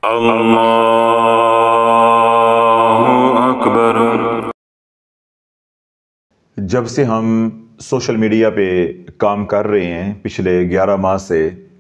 اللہ اکبر۔ جب سے ہم سوشل میڈیا پہ کام کر رہے ہیں پچھلے 11 ماہ سے،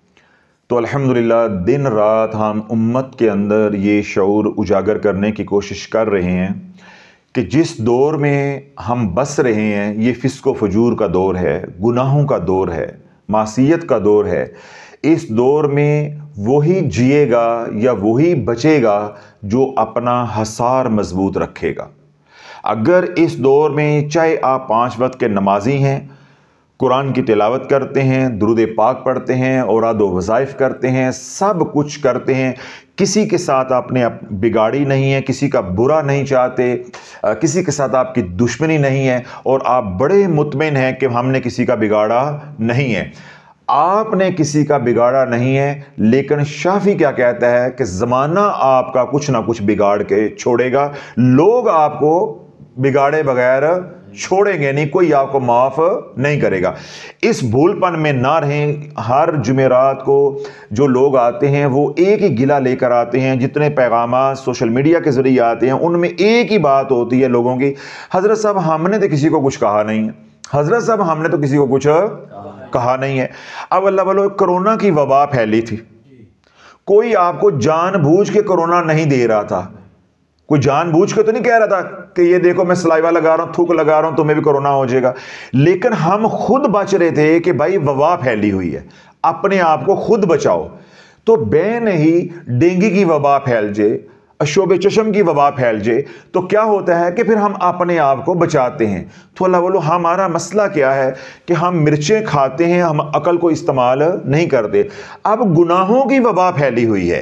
تو الحمدللہ دن رات ہم امت کے اندر یہ شعور اجاگر کرنے کی کوشش کر رہے ہیں کہ جس دور میں ہم بس رہے ہیں یہ فسق و فجور کا دور ہے، گناہوں کا دور ہے، معصیت کا دور ہے۔ اس دور میں وہی جیے گا یا وہی بچے گا جو اپنا حصار مضبوط رکھے گا۔ اگر اس دور میں چاہے آپ 5 وقت کے نمازی ہیں، قرآن کی تلاوت کرتے ہیں، درود پاک پڑھتے ہیں، اوراد و وظائف کرتے ہیں، سب کچھ کرتے ہیں، کسی کے ساتھ آپ نے بگاڑی نہیں ہے، کسی کا برا نہیں چاہتے، کسی کے ساتھ آپ کی دشمنی نہیں ہے، اور آپ بڑے مطمئن ہیں کہ ہم نے کسی کا بگاڑا نہیں ہے، آپ نے کسی کا بگاڑا نہیں ہے، لیکن شافعی کیا کہتا ہے کہ زمانہ آپ کا کچھ نہ کچھ بگاڑ کے چھوڑے گا، لوگ آپ کو بگاڑے بغیر چھوڑیں گے نہیں، کوئی آپ کو معاف نہیں کرے گا۔ اس بھول پن میں نہ رہیں۔ ہر جمعرات کو جو لوگ آتے ہیں وہ ایک ہی گلہ لے کر آتے ہیں، جتنے پیغامات سوشل میڈیا کے ذریعے آتے ہیں ان میں ایک ہی بات ہوتی ہے لوگوں کی، حضرت صاحب ہم نے تو کسی کو کچھ کہا نہیں ہے، حضرت صاحب ہم نے تو کسی کو کچھ کہا نہیں ہے۔ اب اللہ والو کرونا کی وبا پھیلی تھی، کوئی آپ کو جان بوجھ کے کرونا نہیں دے رہا تھا، کوئی جان بوجھ کے تو نہیں کہہ رہا تھا کہ یہ دیکھو میں سلائیوا لگا رہا ہوں، تھوک لگا رہا ہوں، تمہیں بھی کرونا ہو جائے گا، لیکن ہم خود بچ رہے تھے کہ بھائی وبا پھیلی ہوئی ہے، اپنے آپ کو خود بچاؤ۔ تو بے نہیں ڈینگی کی وبا پھیل جائے، اشوب چشم کی وبا پھیل جائے تو کیا ہوتا ہے کہ پھر ہم اپنے آپ کو بچاتے ہیں۔ تو اللہ والو ہمارا مسئلہ کیا ہے کہ ہم مرچیں کھاتے ہیں، ہم عقل کو استعمال نہیں کرتے۔ اب گناہوں کی وبا پھیلی ہوئی ہے۔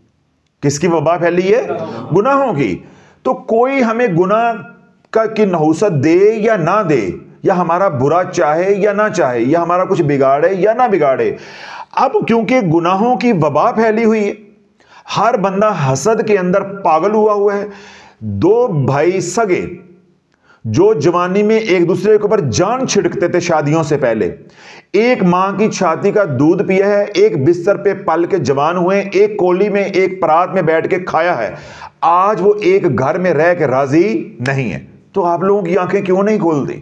کس کی وبا پھیلی ہے؟ گناہوں کی۔ تو کوئی ہمیں گناہ کی نحوست دے یا نہ دے، یا ہمارا برا چاہے یا نہ چاہے، یا ہمارا کچھ بگاڑے یا نہ بگاڑے، اب کیونکہ گناہوں کی وبا پھیلی ہوئی ہے، ہر بندہ حسد کے اندر پاگل ہوا ہے۔ 2 بھائی سگے جو جوانی میں ایک دوسرے کے اوپر جان چھڑکتے تھے شادیوں سے پہلے، ایک ماں کی چھاتی کا دودھ پیا ہے، ایک بستر پہ پل کے جوان ہوئے، ایک کولی میں ایک پرات میں بیٹھ کے کھایا ہے، آج وہ ایک گھر میں رہ کے راضی نہیں ہے۔ تو آپ لوگوں کی آنکھیں کیوں نہیں کھولتی؟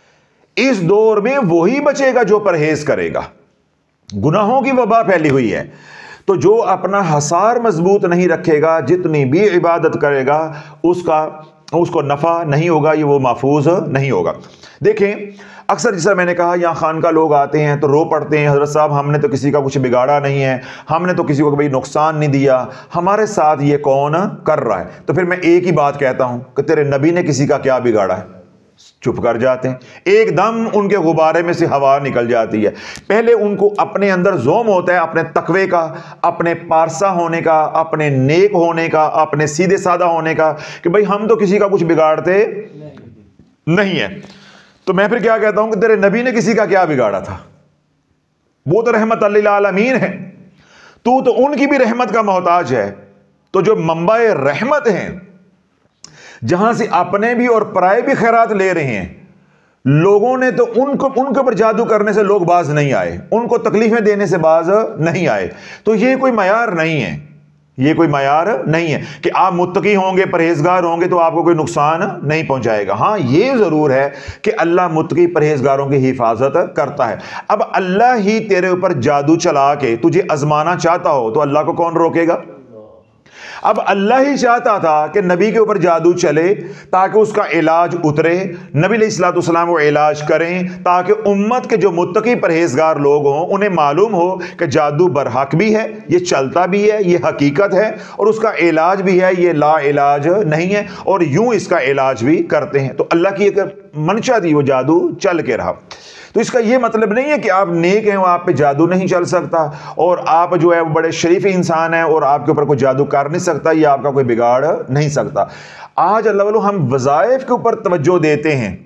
اس دور میں وہی بچے گا جو پرہیز کرے گا۔ گناہوں کی وبا پھیلی ہوئی ہے، تو جو اپنا حصار مضبوط نہیں رکھے گا، جتنی بھی عبادت کرے گا اس کو نفع نہیں ہوگا، یہ وہ محفوظ نہیں ہوگا۔ دیکھیں اکثر جیسا میں نے کہا یہاں خانقاہ لوگ آتے ہیں تو رو پڑتے ہیں، حضرت صاحب ہم نے تو کسی کا کچھ بگاڑا نہیں ہے، ہم نے تو کسی کو کبھی نقصان نہیں دیا، ہمارے ساتھ یہ کون کر رہا ہے؟ تو پھر میں ایک ہی بات کہتا ہوں کہ تیرے نبی نے کسی کا کیا بگاڑا ہے؟ چپ کر جاتے ہیں، ایک دم ان کے غبارے میں سے ہوا نکل جاتی ہے۔ پہلے ان کو اپنے اندر زوم ہوتا ہے اپنے تقوی کا، اپنے پارسا ہونے کا، اپنے نیک ہونے کا، اپنے سیدھے سادہ ہونے کا، کہ بھئی ہم تو کسی کا کچھ بگاڑتے نہیں ہے۔ تو میں پھر کیا کہتا ہوں کہ تیرے نبی نے کسی کا کیا بگاڑا تھا؟ وہ تو رحمت للعالمین ہے، تو ان کی بھی رحمت کا محتاج ہے۔ تو جو منبع رحمت ہیں، جہاں سے اپنے بھی اور پرائے بھی خیرات لے رہے ہیں، لوگوں نے تو ان کے اوپر جادو کرنے سے لوگ باز نہیں آئے، ان کو تکلیفیں دینے سے باز نہیں آئے۔ تو یہ کوئی معیار نہیں ہے، یہ کوئی معیار نہیں ہے کہ آپ متقی ہوں گے، پرہیزگار ہوں گے تو آپ کو کوئی نقصان نہیں پہنچائے گا۔ ہاں یہ ضرور ہے کہ اللہ متقی پرہیزگاروں کی حفاظت کرتا ہے۔ اب اللہ ہی تیرے اوپر جادو چلا کے تجھے آزمانا چاہتا ہو تو اللہ کو کون روکے گا؟ اب اللہ ہی چاہتا تھا کہ نبی کے اوپر جادو چلے تاکہ اس کا علاج اترے، نبی علیہ الصلوۃ والسلام وہ علاج کریں تاکہ امت کے جو متقی پرہیزگار لوگ ہوں انہیں معلوم ہو کہ جادو برحق بھی ہے، یہ چلتا بھی ہے، یہ حقیقت ہے، اور اس کا علاج بھی ہے، یہ لا علاج نہیں ہے، اور یوں اس کا علاج بھی کرتے ہیں۔ تو اللہ کی ایک منشا تھی، وہ جادو چل کے رہا۔ تو اس کا یہ مطلب نہیں ہے کہ آپ نیک ہیں آپ پہ جادو نہیں چل سکتا، اور آپ جو ہے وہ بڑے شریف انسان ہیں اور آپ کے اوپر کوئی جادو کر نہیں سکتا، یہ آپ کا کوئی بگاڑ نہیں سکتا۔ آج اللہ والو ہم وظائف کے اوپر توجہ دیتے ہیں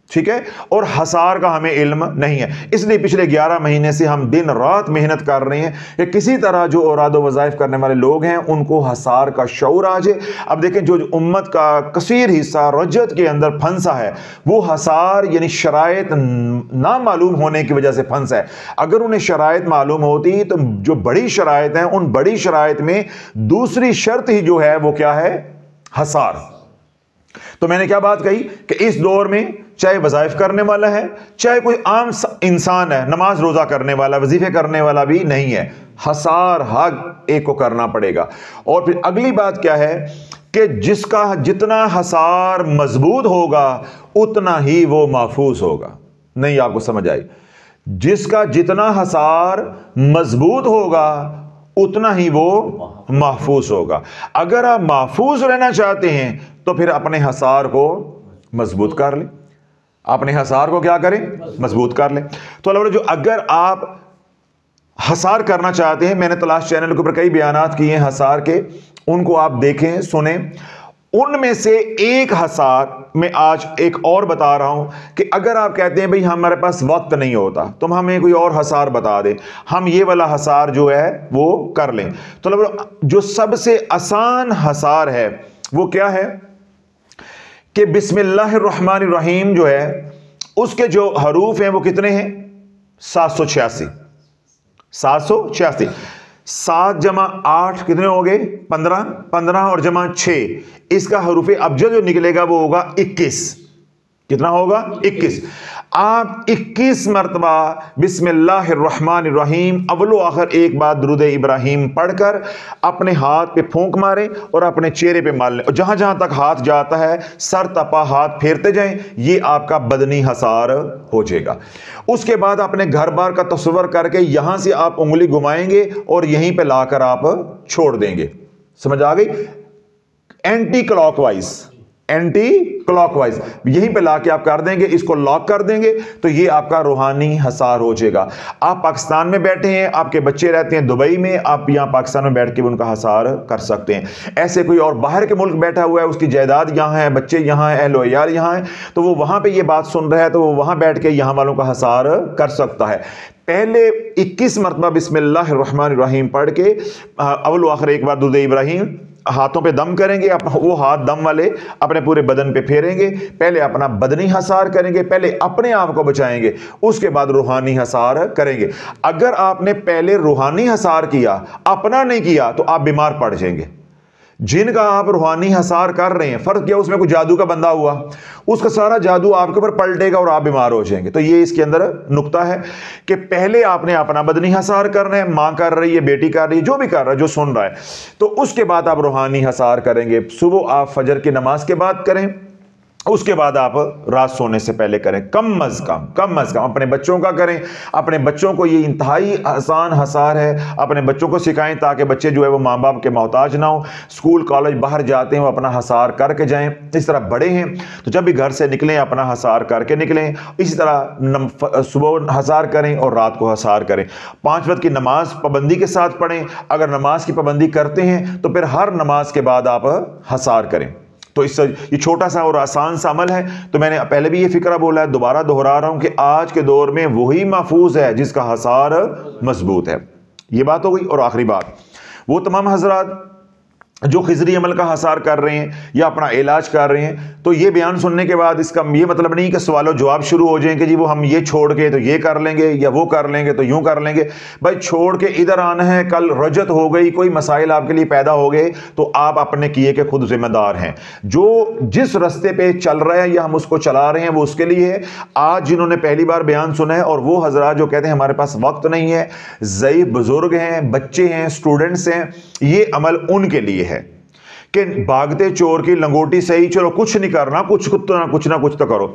ٹھیک ہے، اور حصار کا ہمیں علم نہیں ہے. اس لیے پچھلے 11 مہینے سے ہم دن رات محنت کر رہے ہیں کہ کسی طرح جو اوراد و وظائف کرنے والے لوگ ہیں ان کو حصار کا شعور آ جائے. اب دیکھیں جو امت کا کثیر حصہ رجت کے اندر پھنسا ہے وہ حصار یعنی شرائط نہ معلوم ہونے کی وجہ سے پھنسا ہے. اگر انہیں شرائط معلوم ہوتی تو جو بڑی شرائط ہیں ان بڑی شرائط میں دوسری شرط ہی جو ہے وہ کیا ہے؟ حصار. تو میں نے کیا بات کہی کہ اس دور میں چاہے وظائف کرنے والا ہے چاہے کوئی عام انسان ہے، نماز روزہ کرنے والا وظیفے کرنے والا بھی نہیں ہے، حصار حق ایک کو کرنا پڑے گا. اور پھر اگلی بات کیا ہے کہ جس کا جتنا حصار مضبوط ہوگا اتنا ہی وہ محفوظ ہوگا. نہیں آپ کو سمجھ آئی؟ جس کا جتنا حصار مضبوط ہوگا اتنا ہی وہ محفوظ ہوگا. اگر آپ محفوظ رہنا چاہتے ہیں تو پھر اپنے حصار کو مضبوط کر لیں. اپنے حصار کو کیا کریں؟ مضبوط کر لیں. تو اللہ جو اگر آپ حصار کرنا چاہتے ہیں، میں نے تلاش چینل کے اوپر کئی بیانات کیے ہیں حصار کے، ان کو آپ دیکھیں سنیں. ان میں سے ایک حصار میں آج ایک اور بتا رہا ہوں کہ اگر آپ کہتے ہیں بھئی ہمارے پاس وقت نہیں ہوتا تو ہمیں کوئی اور حصار بتا دیں، ہم یہ والا حصار جو ہے وہ کر لیں. تو جو سب سے آسان حصار ہے وہ کیا ہے کہ بسم اللہ الرحمن الرحیم جو ہے اس کے جو حروف ہیں وہ کتنے ہیں؟ 786. 786. 7 جمع 8 کتنے ہو گئے؟ 15. 15 اور جمع 6 اس کا حروف ابجد جو نکلے گا وہ ہوگا 21. کتنا ہوگا؟ 21. آپ 21 مرتبہ بسم اللہ الرحمن الرحیم اول و آخر ایک بار درود ابراہیم پڑھ کر اپنے ہاتھ پہ پھونک ماریں اور اپنے چہرے پہ مار لیں، اور جہاں جہاں تک ہاتھ جاتا ہے سر تپا ہاتھ پھیرتے جائیں. یہ آپ کا بدنی حصار ہو جائے گا. اس کے بعد اپنے گھر بار کا تصور کر کے یہاں سے آپ انگلی گھمائیں گے اور یہیں پہ لا کر آپ چھوڑ دیں گے. سمجھ آ گئی؟ Anti clockwise, anti clockwise یہیں پہ لا کے آپ کر دیں گے، اس کو لاک کر دیں گے تو یہ آپ کا روحانی حصار ہو جائے گا. آپ پاکستان میں بیٹھے ہیں، آپ کے بچے رہتے ہیں دبئی میں، آپ یہاں پاکستان میں بیٹھ کے ان کا حصار کر سکتے ہیں. ایسے کوئی اور باہر کے ملک بیٹھا ہوا ہے، اس کی جائیداد یہاں ہے، بچے یہاں ہیں، اہل و عیال یہاں ہیں، تو وہ وہاں پہ یہ بات سن رہا ہے تو وہ وہاں بیٹھ کے یہاں والوں کا حصار کر سکتا ہے. پہلے 21 مرتبہ بسم اللہ الرحمن الرحیم پڑھ کے اول و آخر ایک بار درود ابراہیم ہاتھوں پہ دم کریں گے، وہ ہاتھ دم والے اپنے پورے بدن پہ پھیریں گے. پہلے اپنا بدنی حصار کریں گے، پہلے اپنے آپ کو بچائیں گے، اس کے بعد روحانی حصار کریں گے. اگر آپ نے پہلے روحانی حصار کیا اپنا نہیں کیا تو آپ بیمار پڑ جائیں گے. جن کا آپ روحانی حصار کر رہے ہیں، فرض کیا اس میں کوئی جادو کا بندہ ہوا، اس کا سارا جادو آپ کے اوپر پلٹے گا اور آپ بیمار ہو جائیں گے. تو یہ اس کے اندر نقطہ ہے کہ پہلے آپ نے اپنا بدنی حصار کرنا ہے، ماں کر رہی ہے، بیٹی کر رہی ہے، جو بھی کر رہا ہے، جو سن رہا ہے، تو اس کے بعد آپ روحانی حصار کریں گے. صبح آپ فجر کی نماز کے بعد کریں، اس کے بعد آپ رات سونے سے پہلے کریں. کم از کم اپنے بچوں کا کریں. اپنے بچوں کو یہ انتہائی آسان حصار ہے، اپنے بچوں کو سکھائیں تاکہ بچے جو ہے وہ ماں باپ کے محتاج نہ ہوں. اسکول کالج باہر جاتے ہیں وہ اپنا حصار کر کے جائیں. اس طرح بڑے ہیں تو جب بھی گھر سے نکلیں اپنا حصار کر کے نکلیں. اسی طرح صبح حصار کریں اور رات کو حصار کریں. 5 وقت کی نماز پابندی کے ساتھ پڑھیں. اگر نماز کی پابندی کرتے ہیں تو پھر ہر نماز کے بعد آپ حصار کریں. تو اس سے یہ چھوٹا سا اور آسان سا عمل ہے. تو میں نے پہلے بھی یہ فکرہ بولا ہے، دوبارہ دہرا رہا ہوں کہ آج کے دور میں وہی محفوظ ہے جس کا حصار مضبوط ہے. یہ بات ہو گئی. اور آخری بات، وہ تمام حضرات جو خضری عمل کا حصار کر رہے ہیں یا اپنا علاج کر رہے ہیں، تو یہ بیان سننے کے بعد اس کا یہ مطلب نہیں کہ سوال و جواب شروع ہو جائیں کہ جی وہ ہم یہ چھوڑ کے تو یہ کر لیں گے یا وہ کر لیں گے تو یوں کر لیں گے. بھائی چھوڑ کے ادھر آنا ہے، کل رجت ہو گئی، کوئی مسائل آپ کے لیے پیدا ہو گئے تو آپ اپنے کیے کے خود ذمہ دار ہیں. جو جس رستے پہ چل رہے ہیں یا ہم اس کو چلا رہے ہیں وہ اس کے لیے ہے. آج جنہوں نے پہلی بار بیان سنا ہے اور وہ حضرات جو کہتے ہیں ہمارے پاس وقت نہیں ہے، ضعیف بزرگ ہیں، بچے ہیں، اسٹوڈنٹس ہیں، یہ عمل ان کے لیے ہے کہ بھاگتے چور کی لنگوٹی صحیح، چلو کچھ نہیں کرنا، کچھ نہ کچھ تو کرو.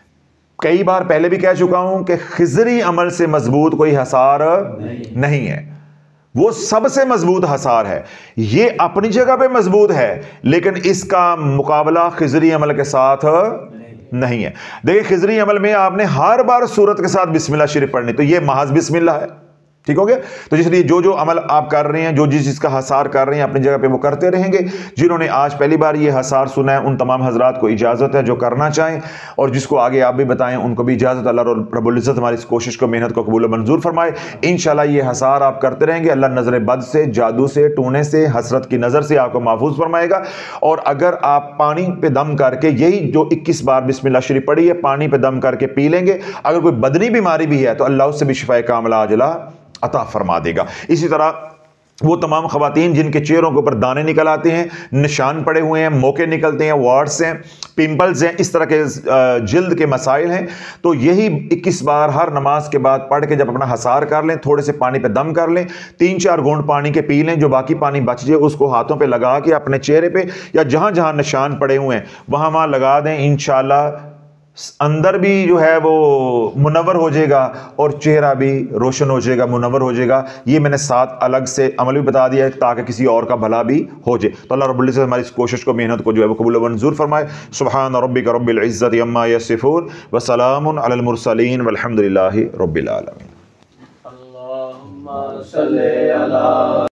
کئی بار پہلے بھی کہہ چکا ہوں کہ خضری عمل سے مضبوط کوئی حصار نہیں ہے. وہ سب سے مضبوط حصار ہے. یہ اپنی جگہ پہ مضبوط ہے لیکن اس کا مقابلہ خضری عمل کے ساتھ نہیں ہے. دیکھیں خضری عمل میں آپ نے ہر بار سورت کے ساتھ بسم اللہ شریف پڑھنی، تو یہ محض بسم اللہ ہے. ठीक हो गया। तो इसलिए जो जो अमल आप कर रहे हैं, जो जिस चीज़ का हसार कर रहे हैं अपनी जगह पे वो करते रहेंगे। जिन्होंने आज पहली बार ये हसार सुना है उन तमाम हजरात को इजाज़त है, जो करना चाहें और जिसको आगे आप भी बताएं उनको भी इजाज़त। अल्लाह रब्बुल इज़्ज़त हमारी इस कोशिश को, मेहनत को कबूल मंजूर फरमाए। इंशाल्लाह ये हसार आप करते रहेंगे, अल्लाह नज़र बद से, जादू से, टूने से, हसरत की नज़र से आपको महफूज फरमाएगा। और अगर आप पानी पे दम करके यही जो 21 बार बिस्मिल्लाह शरीफ पढ़ी है, पानी पे दम करके पी लेंगे, अगर कोई बदनी बीमारी भी है तो अल्लाह उससे भी शिफाए कामिला आजिला अता फरमा देगा। इसी तरह वो तमाम ख़वातीन जिनके चेहरों के ऊपर दाने निकल आते हैं, निशान पड़े हुए हैं, मोके निकलते हैं, वार्ड्स हैं, पिंपल्स हैं, इस तरह के जिल्द के मसाइल हैं, तो यही 21 बार हर नमाज के बाद पढ़ के जब अपना हसार कर लें, थोड़े से पानी पे दम कर लें, 3-4 घूंट पानी के पी लें, जो बाकी पानी बच जाए उसको हाथों पे लगा के अपने चेहरे पे या जहाँ जहाँ निशान पड़े हुए हैं वहाँ लगा दें। इंशाअल्लाह अंदर भी जो है वो मुनव्वर हो जाएगा और चेहरा भी रोशन हो जाएगा, मुनव्वर हो जाएगा। ये मैंने 7 अलग से अमल भी बता दिया है ताकि किसी और का भला भी हो जाए। तो अल्लाह रब्बुल इज़्ज़त हमारी इस कोशिश को, मेहनत को जो है वो कबूल मंजूर फरमाए। सुब्हान रब्बिका रब्बिल इज़्ज़ति अम्मा यसिफून व सलामुन अलल मुरसलीन वल्हम्दुलिल्लाहि रब्बिल आलमीन।